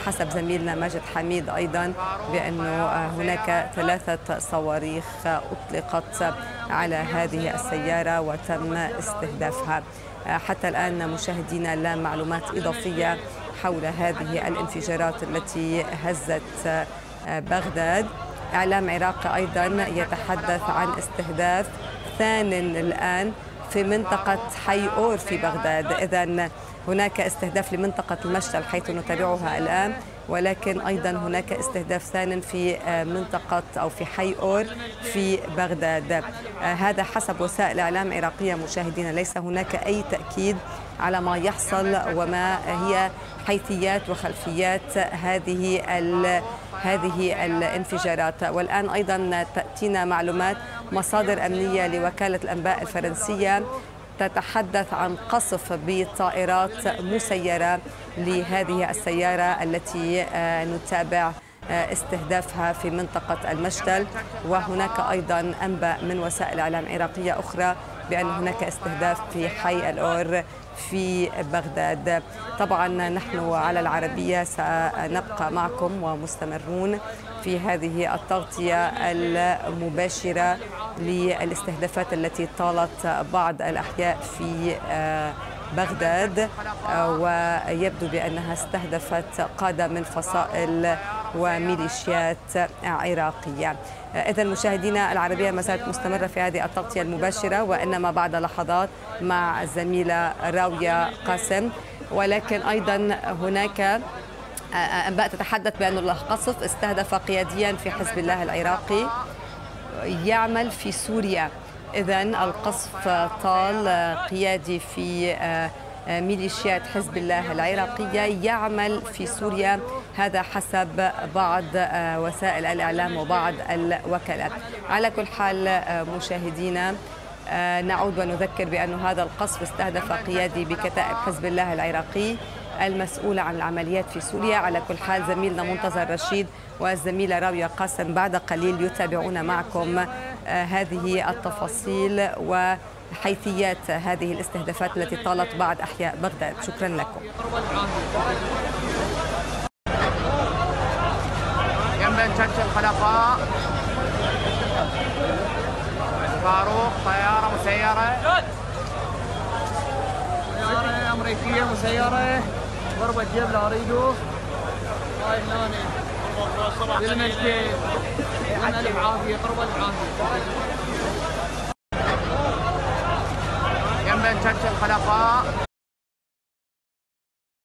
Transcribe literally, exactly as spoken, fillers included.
بحسب زميلنا ماجد حميد أيضا بأنه هناك ثلاثة صواريخ أطلقت على هذه السيارة وتم استهدافها. حتى الآن مشاهدينا لا معلومات إضافية حول هذه الانفجارات التي هزت بغداد. إعلام عراقي أيضا يتحدث عن استهداف ثان الآن في منطقة حي أور في بغداد. إذن هناك استهداف لمنطقة المشتل حيث نتابعها الآن، ولكن أيضا هناك استهداف ثان في منطقة أو في حي أور في بغداد. هذا حسب وسائل إعلام عراقية مشاهدينا، ليس هناك أي تأكيد على ما يحصل وما هي حيثيات وخلفيات هذه هذه الانفجارات. والآن أيضا تأتينا معلومات مصادر أمنية لوكالة الأنباء الفرنسية تتحدث عن قصف بطائرات مسيرة لهذه السيارة التي نتابع استهدافها في منطقة المشتل. وهناك أيضا أنباء من وسائل إعلام عراقية أخرى بأن هناك استهداف في حي الأور في بغداد. طبعا نحن على العربية سنبقى معكم ومستمرون في هذه التغطية المباشرة للاستهدافات التي طالت بعض الأحياء في بغداد، ويبدو بأنها استهدفت قادة من فصائل وميليشيات عراقية. إذا مشاهدينا العربية ما زالت مستمرة في هذه التغطية المباشرة، وإنما بعد لحظات مع الزميلة راوية قاسم. ولكن أيضا هناك أنباء تتحدث بأن القصف استهدف قياديا في حزب الله العراقي يعمل في سوريا. إذن القصف طال قيادي في ميليشيات حزب الله العراقية يعمل في سوريا، هذا حسب بعض وسائل الإعلام وبعض الوكالات. على كل حال مشاهدينا نعود ونذكر بأن هذا القصف استهدف قيادي بكتائب حزب الله العراقي المسؤولة عن العمليات في سوريا. على كل حال زميلنا منتظر رشيد والزميلة راوية قاسم بعد قليل يتابعون معكم هذه التفاصيل وحيثيات هذه الاستهدافات التي طالت بعض أحياء بغداد. شكرا لكم. يمن شرش الخلفاء فاروق طيارة مسيرة طيارة أمريكية مسيرة ضربة جيب لا أريده هاي هنا للمجد أنا العافية قرب العافية يمن شرش الخلفاء